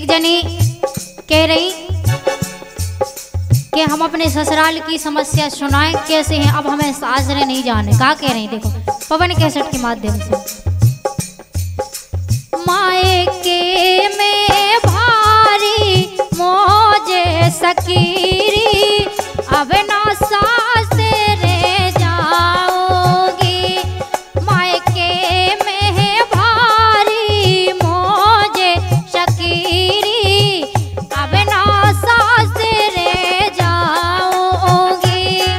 एक जनी कह रही कि हम अपने ससुराल की समस्या सुनाएं कैसे हैं, अब हमें सासरे नहीं जाने। क्या कह रही देखो पवन कैसेट के माध्यम से। मायके में भारी मौजे सकीरी, अब ना सासरे जाओगी। मायके में भारी मौजे सकीरी, अब ना सासरे जाओगी।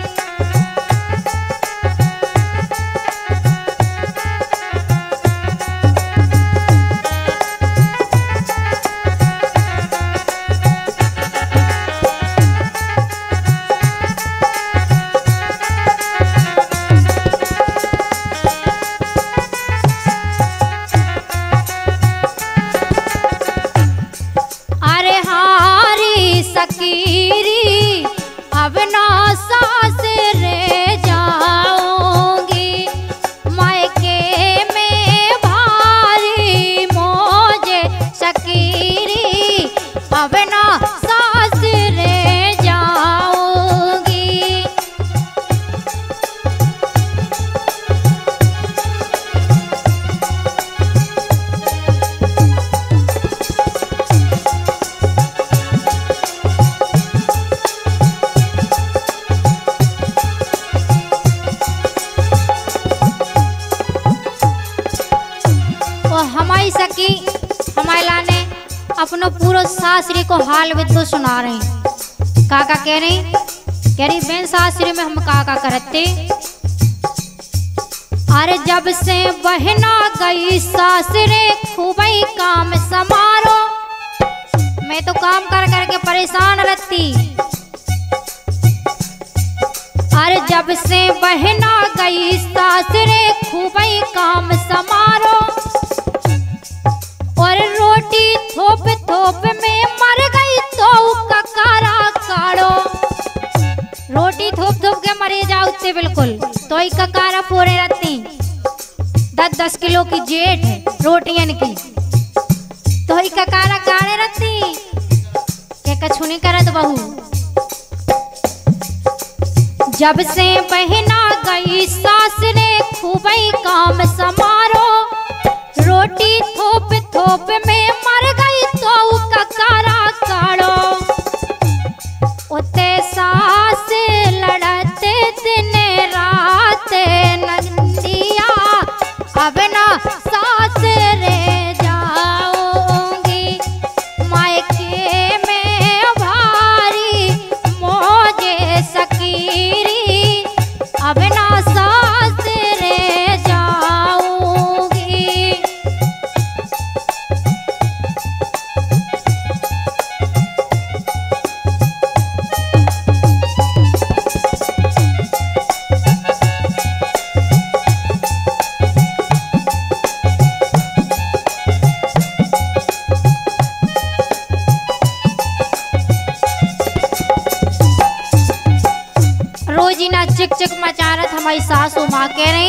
सकीरी, अब ना सासरे जाऊंगी। मायके में भारी मौजे सकीरी, अब ना सासरे जाऊंगी। हमारी सखी हमारे लाने अपनो पूरा सासरी को हाल विद्दो सुना रहे हैं। काका कह रही बेन सासरी में हम काका करते। अरे जब से बहना गई सासरे खूबई काम समारो, मैं तो काम कर करके परेशान रहती। अरे जब से बहना गई सासरे खूबई काम समारो, और रोटी थोप थोप में मर गई तो ककारा काढ़ो। रोटी थोप थोप के मरे जाओ बिल्कुल तो ही ककारा पूरे रहती। 10-10 किलो की जेठ है रोटियन की, तो ही ककारा काढ़े रहती के कछुनी करत बहू। जब से बहना गई सासरे खूबई काम समारो, रोटी थोप थोप में मर गई तो ककारा काढ़ो। उते सास लड़ते दिन रात नंदिया, अब ना सासरे जाऊंगी। मायके में भारी मौजे सकीरी, अब ना सासरे जाऊंगी। रोजीना चिक चिक मचारत हमारी सासू माँ कह रही,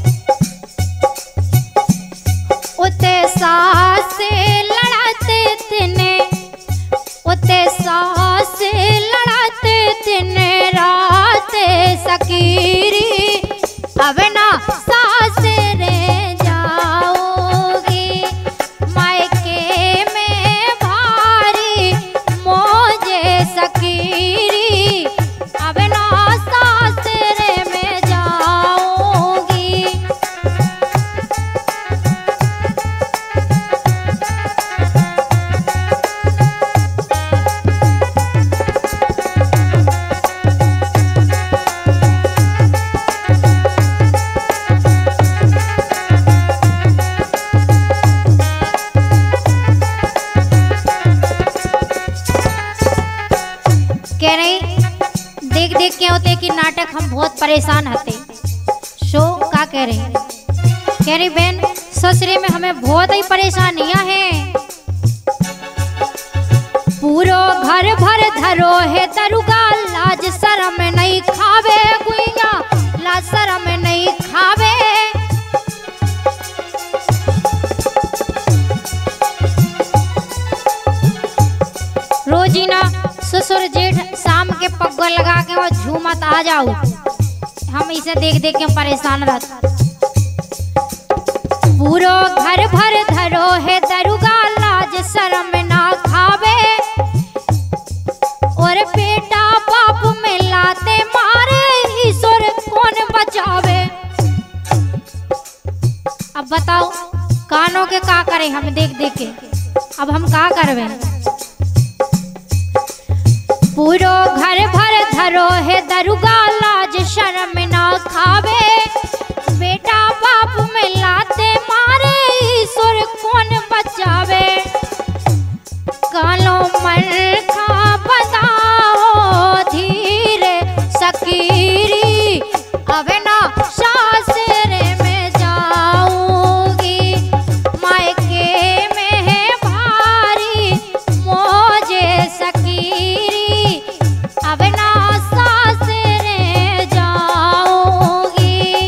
उते सास लड़ाते तिने, उते सास लड़ाते तिने रात सकीरी, अब ना सासरे जाओगी। मायके में भारी मौजे सकीरी, अब ना सासरे में जाऊंगी। कह रही देख देख के होते कि नाटक हम बहुत परेशान होते। शो का कह रही बहन ससुरे में हमें बहुत ही परेशानियां हैं। पूरो घर भर धरो है दरुगा, लाज शरम नहीं खावे गुइया, लाज शरम नहीं खावे। ससुर जेठ शाम के पग्गा लगा के और झूमत आ जाओ, हम इसे देख देख के परेशान रहते। पूरो घर भर धरो है दरुगा, लाज शर्म ना खावे, और बेटा बाप में लाते मारे, ईश्वर कौन बचावे। अब बताओ कानों के का करे हम देख देख के, अब हम का करवे। पूरो घर भर धरो है दरुगा, लाज शर्म ना खावे, बेटा बाप में लाते मारे, ईश्वर कौन बचावे। कालो मर खा बताओ धीरे सकीरी, अब ना सासरे में जाऊंगी, मायके में है भारी मोजे सकीरी, अब ना सासरे जाऊंगी।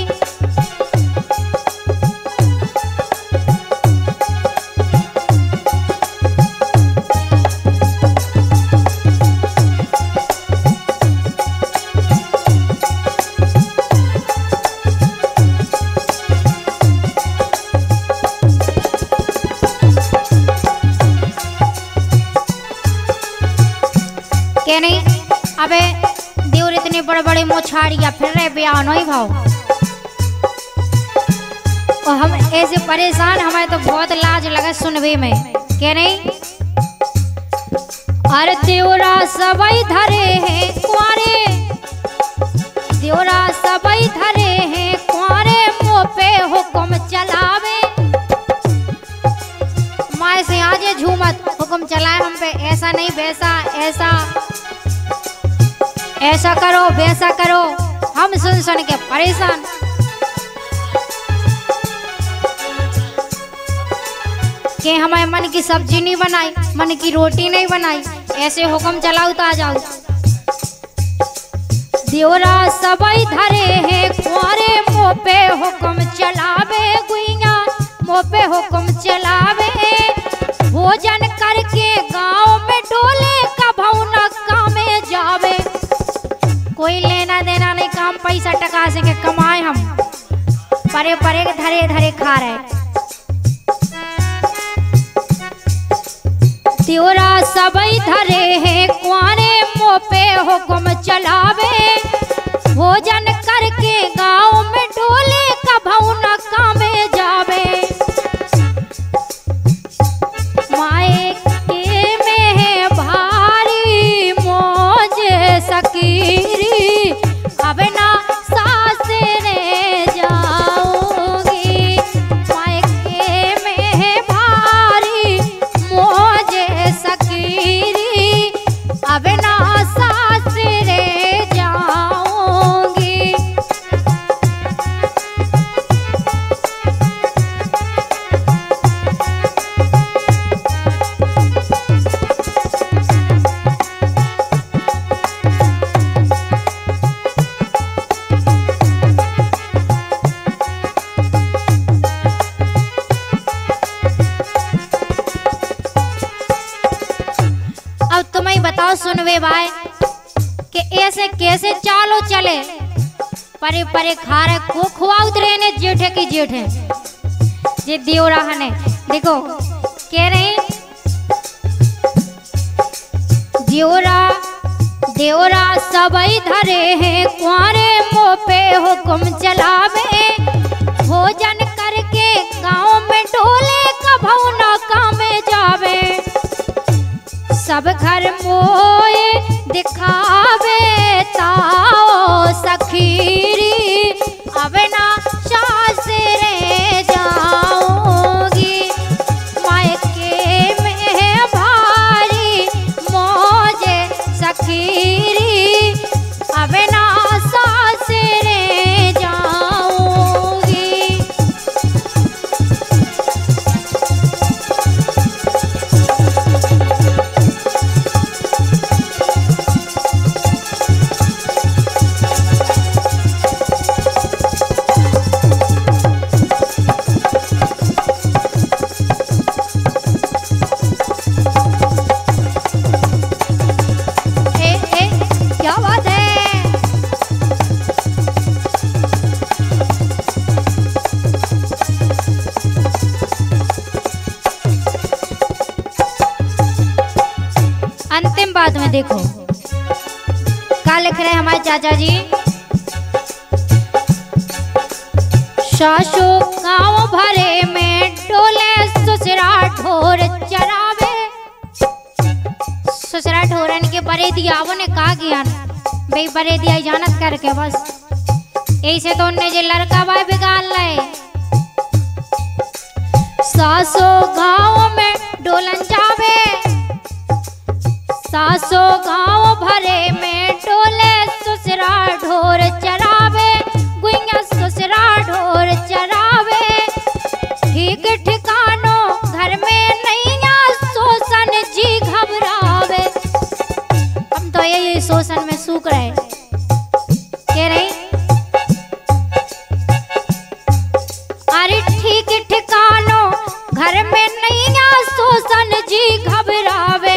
के नहीं अबे देवर इतने बड़े बड़े मोछाड़िया फिर रहे ब्याह नहीं भाव, और हम ऐसे परेशान, हमें तो बहुत लाज लगा सुनवे में। के नहीं अरे देवरा सबई धरे हैं कुआरे, देवरा सबई धरे हैं कुआरे, मुँह पे हुक्म चलावे, माए से आज झूमत हुक्म चलाए हम पे, ऐसा नहीं वैसा, ऐसा करो वैसा करो, हम सुन सुन के परेशान। कि हमारे मन की सब्जी नहीं बनाई, मन की रोटी नहीं बनाई, ऐसे हुक्म चलाओ तो आ जाओ। देवरा सबई धरे हैं कुआरे, मुँह पे हुक्म चलावे, गुइया मुँह पे हुक्म चलावे, भोजन करके गांव में डोले, कभऊ न कामे जावे। कोई लेना देना नहीं, काम पैसा टका से के कमाए, हम परे परे धरे धरे खा रहे। देवरा सबई धरे हैं कुआरे, मुँह पे हुक्म चलावे, भोजन करके गांव में डोले, कभऊ न कामे जावे। मायके में है भारी मोजे सकीरी, अब ना सासरे जाऊंगी, मायके में है भारी मोजे सकीरी, अब ना सासरे जाऊंगी। अब तुम्हें बताओ सुनवे भाई कि ऐसे कैसे चालो चले, परे परे खा रहे को खुआउत रहे ने, जेठे की जेठे जे देवरा हने। देखो कह रहे देवरा देवरा सबई धरे हैं कुआरे, मुँह पे हुक्म चलावे, भोजन करके गांव में डोले, कभऊ न कामे जावे। सब घर मोए दिखावे ताओ सखीरी, अब ना सासरे जाऊंगी, मायके में भारी मोजे सखीरी, अब ना सासरे जाऊंगी। का लिख रहे हमारे चाचा जी। सासू गाँव भरे में डोले ससुरा ढोर चरावे। ससुरा ढोरन के बरे दिया वो ने का ज्ञान भाई बरे दिया जानत करके बस ऐसे तो उनने जे लड़का भाई बिगाड़ लाए। सासू गाँव में डोलन जावे, सासू गाँव भरे में डोले ससुरा ढोर चरावे। गुइया ससुरा ढोर चरावे, ठीक ठिकानो घर में नैया शोषण जी घबरावे। हम तो यही शोषण में सूख रहे कह रही। अरे ठीक ठिकानो घर में नैया शोषण जी घबरावे।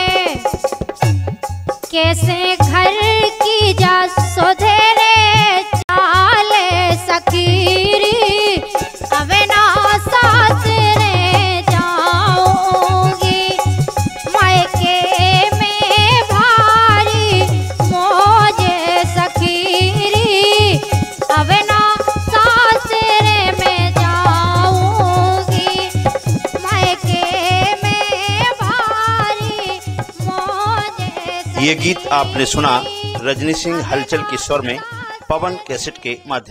कैसे घर की जा सोधेरे चाले सकीरी, अब ना सासरे जाऊंगी। मायके में भारी मौजे सकीरी, अब ना सासरे में जाऊंगी। मायके में भारी मौजे। ये गीत आपने सुना रजनी सिंह हलचल के स्वर में पवन कैसेट के माध्यम